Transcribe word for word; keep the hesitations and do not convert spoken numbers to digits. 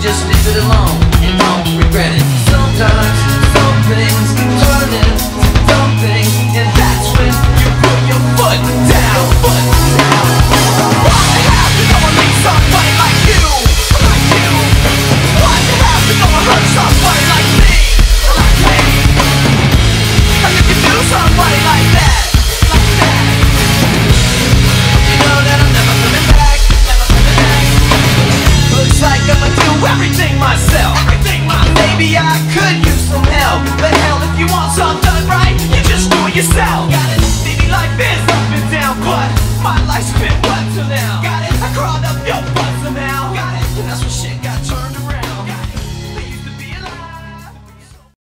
just leave it alone and don't regret it. Sometimes some things turn into dumb things, and that's when you put your foot down, foot down. What have to go and leave somebody like you, like you? What have to go and hurt somebody like me, like me? And if you do somebody like that, like that, you know that I'm never coming back, never coming back. Looks like I'ma do everything myself, everything myself. Maybe I could use some help, but hell, if you want something done right, you just do it yourself. Got it, maybe life is up and down, but my life's been what till now.